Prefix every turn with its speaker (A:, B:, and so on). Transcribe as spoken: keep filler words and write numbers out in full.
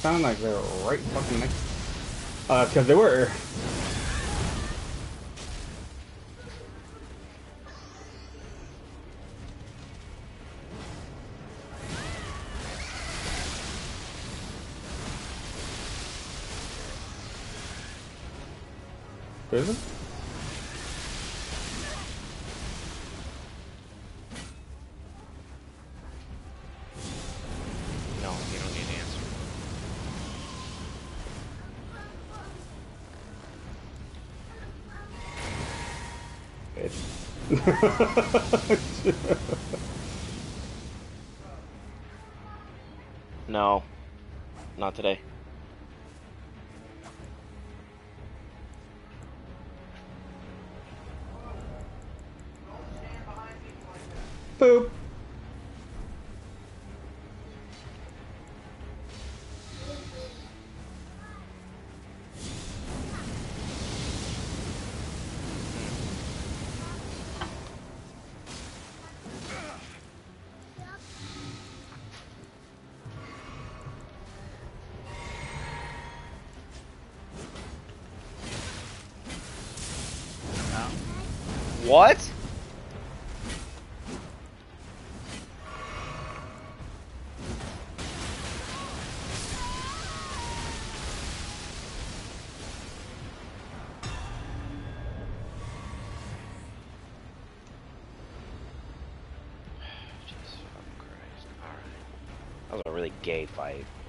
A: sounded like they were right fucking next. Uh, because they were. Is it?
B: No, you don't need to
A: answer.
B: No, not today.
A: Boop.
B: What? Jesus fucking Christ. Alright. That was a really gay fight.